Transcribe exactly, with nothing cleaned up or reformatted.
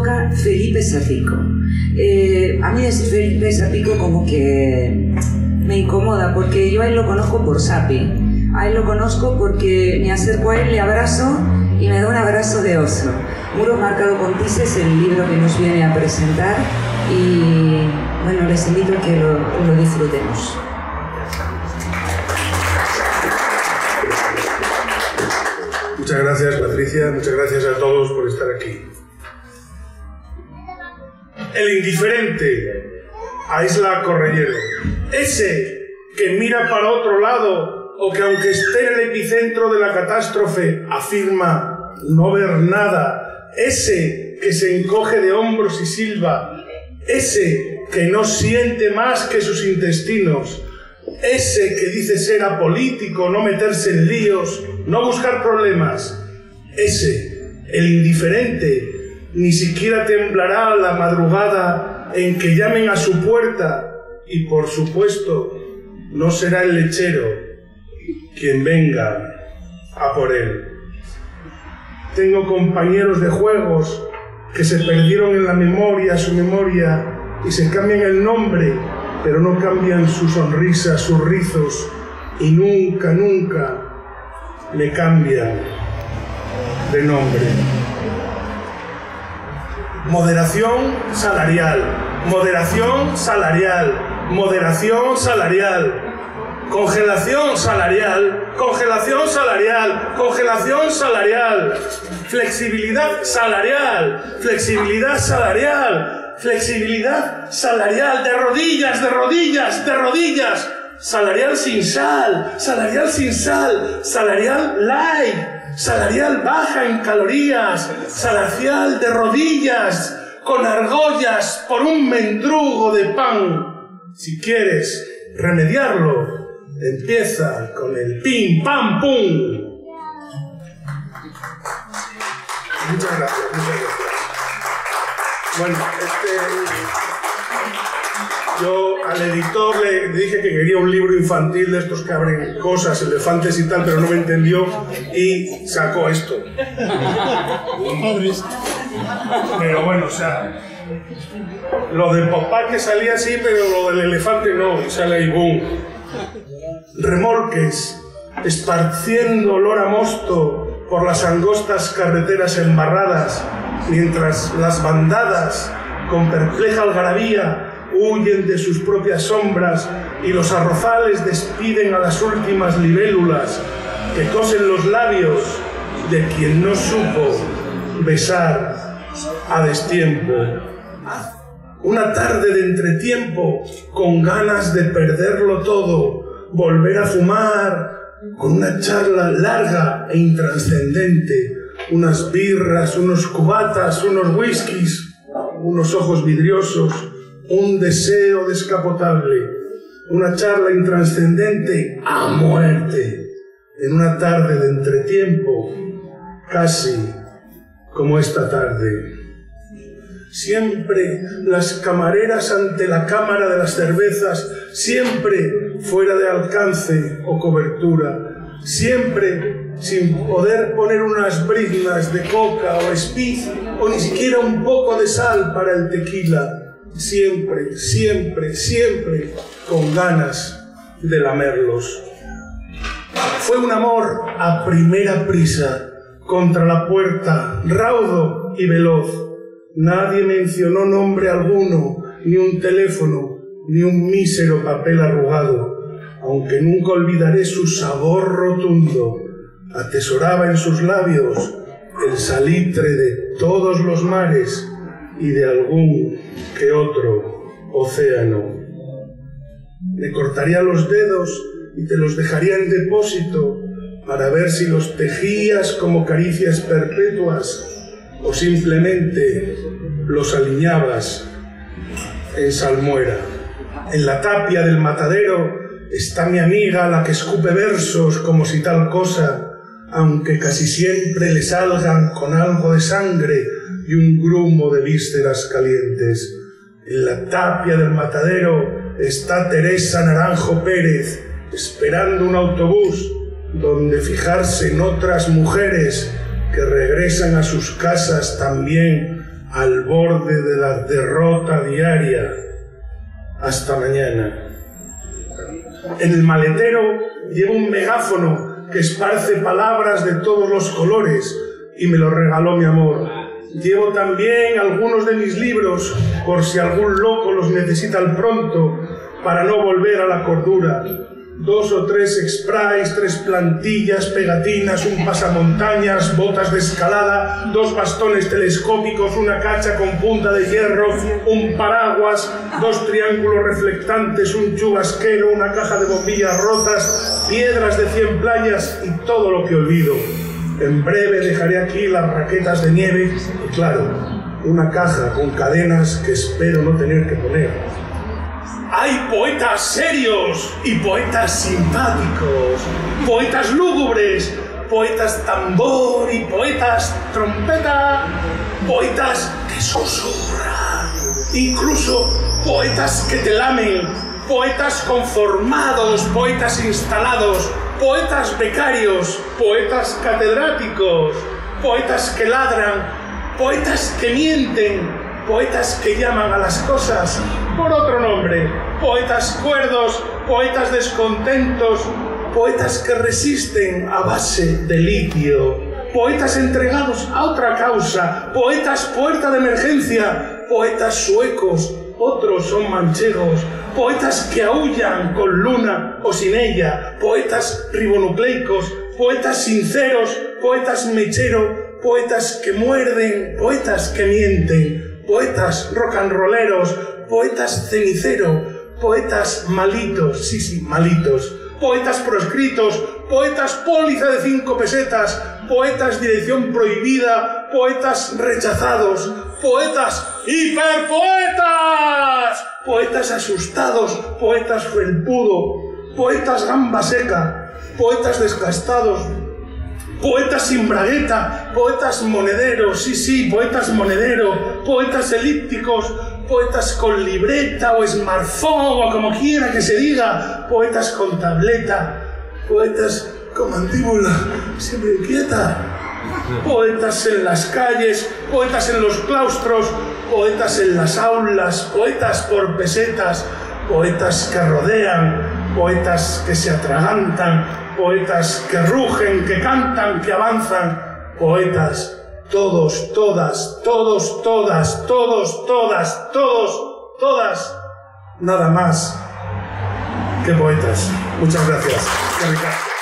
toca Felipe Zapico. Eh, a mí decir Felipe Zapico como que me incomoda, porque yo a él lo conozco por Zapi. A él lo conozco porque me acerco a él, le abrazo y me da un abrazo de oso. Muro marcado con tiza es el libro que nos viene a presentar y bueno, les invito a que lo, lo disfrutemos. Muchas gracias, Patricia, muchas gracias a todos por estar aquí. El indiferente, Aisla Correggero. Ese que mira para otro lado o que aunque esté en el epicentro de la catástrofe afirma no ver nada. Ese que se encoge de hombros y silba. Ese que no siente más que sus intestinos. Ese que dice ser apolítico, no meterse en líos, no buscar problemas. Ese, el indiferente, ni siquiera temblará la madrugada en que llamen a su puerta y, por supuesto, no será el lechero quien venga a por él. Tengo compañeros de juegos que se perdieron en la memoria, su memoria, y se cambian el nombre, pero no cambian su sonrisa, sus rizos, y nunca, nunca le cambian de nombre. Moderación salarial, moderación salarial, moderación salarial, congelación salarial, congelación salarial, congelación salarial, flexibilidad salarial, flexibilidad salarial, flexibilidad salarial, de rodillas, de rodillas, de rodillas, salarial sin sal, salarial sin sal, salarial light, salarial baja en calorías, salarial de rodillas, con argollas por un mendrugo de pan. Si quieres remediarlo, empieza con el pim, pam, pum. Muchas gracias, muchas gracias. Bueno, este... yo al editor le dije que quería un libro infantil de estos que abren cosas, elefantes y tal, pero no me entendió y sacó esto. Pero bueno, o sea, lo del papá que salía así, pero lo del elefante no, y sale ahí, boom. Remolques, esparciendo olor a mosto por las angostas carreteras embarradas, mientras las bandadas, con perpleja algarabía, huyen de sus propias sombras y los arrozales despiden a las últimas libélulas que cosen los labios de quien no supo besar a destiempo. Una tarde de entretiempo con ganas de perderlo todo, volver a fumar con una charla larga e intranscendente, unas birras, unos cubatas, unos whiskies, unos ojos vidriosos, un deseo descapotable, una charla intranscendente a muerte, en una tarde de entretiempo, casi como esta tarde. Siempre las camareras ante la cámara de las cervezas, siempre fuera de alcance o cobertura, siempre sin poder poner unas briznas de coca o speed o ni siquiera un poco de sal para el tequila. Siempre, siempre, siempre con ganas de lamerlos. Fue un amor a primera prisa, contra la puerta, raudo y veloz. Nadie mencionó nombre alguno, ni un teléfono, ni un mísero papel arrugado, aunque nunca olvidaré su sabor rotundo. Atesoraba en sus labios el salitre de todos los mares y de algún que otro océano. Me cortaría los dedos y te los dejaría en depósito para ver si los tejías como caricias perpetuas o simplemente los aliñabas en salmuera. En la tapia del matadero está mi amiga, la que escupe versos como si tal cosa, aunque casi siempre le salgan con algo de sangre y un grumo de vísceras calientes. En la tapia del matadero está Teresa Naranjo Pérez, esperando un autobús donde fijarse en otras mujeres que regresan a sus casas también al borde de la derrota diaria. Hasta mañana. En el maletero llevo un megáfono que esparce palabras de todos los colores y me lo regaló mi amor. Llevo también algunos de mis libros por si algún loco los necesita al pronto para no volver a la cordura. Dos o tres sprays, tres plantillas, pegatinas, un pasamontañas, botas de escalada, dos bastones telescópicos, una cacha con punta de hierro, un paraguas, dos triángulos reflectantes, un chubasquero, una caja de bombillas rotas, piedras de cien playas y todo lo que olvido. En breve dejaré aquí las raquetas de nieve y, claro, una caja con cadenas que espero no tener que poner. Hay poetas serios y poetas simpáticos, poetas lúgubres, poetas tambor y poetas trompeta, poetas que susurran, incluso poetas que te lamen, poetas conformados, poetas instalados, poetas becarios, poetas catedráticos, poetas que ladran, poetas que mienten, poetas que llaman a las cosas por otro nombre, poetas cuerdos, poetas descontentos, poetas que resisten a base de litio, poetas entregados a otra causa, poetas puerta de emergencia, poetas suecos, otros son manchegos, poetas que aúllan con luna o sin ella, poetas ribonucleicos, poetas sinceros, poetas mechero, poetas que muerden, poetas que mienten, poetas rock and rolleros, poetas cenicero, poetas malitos, sí, sí, malitos, poetas proscritos, poetas póliza de cinco pesetas, poetas dirección prohibida, poetas rechazados, poetas hiperpoetas, poetas asustados, poetas felpudo, poetas gamba seca, poetas desgastados, poetas sin bragueta, poetas monederos, sí, sí, poetas monedero, poetas elípticos, poetas con libreta o smartphone o como quiera que se diga, poetas con tableta, poetas con mandíbula siempre inquieta, poetas en las calles, poetas en los claustros, poetas en las aulas, poetas por pesetas, poetas que rodean, poetas que se atragantan, poetas que rugen, que cantan, que avanzan, poetas, todos, todas, todos, todas, todos, todas, todos, todas, nada más que poetas. Muchas gracias.